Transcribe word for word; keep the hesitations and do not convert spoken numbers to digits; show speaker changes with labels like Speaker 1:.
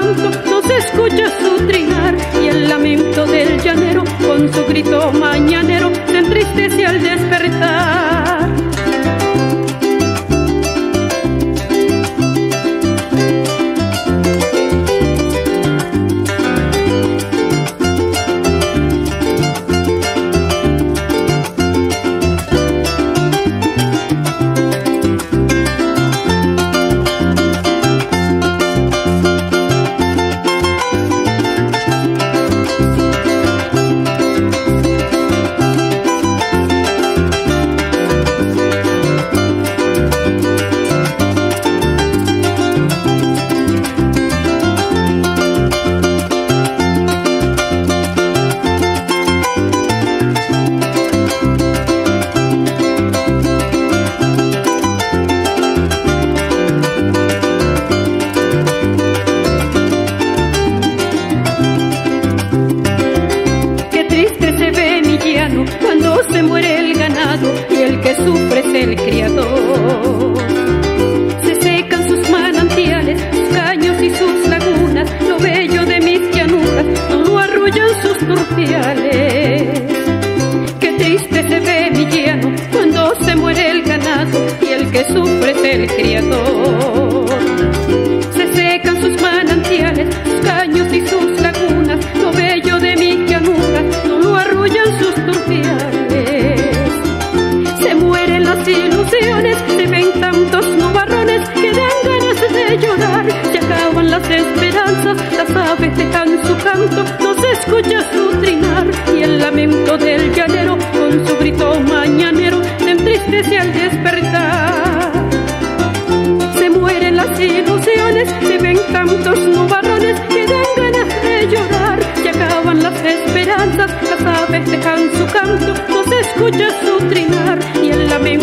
Speaker 1: canto no se escucha su trinar, y el lamento del llanero con su grito mañanero se entristece al despertar. Cuando se muere el ganado y el que sufre es el criador. Se secan sus manantiales, sus caños y sus lagunas, lo bello de mis llanuras no lo arrullan sus turpiales. Qué triste se ve mi llano cuando se muere el ganado y el que sufre es el criador. Se secan sus manantiales, sus caños y sus lagunas, lo bello de mis llanuras no lo arrullan sus turpiales. Se mueren las ilusiones, se ven tantos nubarrones que dan ganas de llorar. Se acaban las esperanzas, las aves dejan su canto, no se escucha su trinar, y el lamento del llanero con su grito mañanero se entristece al despertar. Se mueren las ilusiones, se ven tantos nubarrones que dan ganas de llorar. Se acaban las esperanzas, las aves dejan su canto, no se escucha su trinar, y el lamento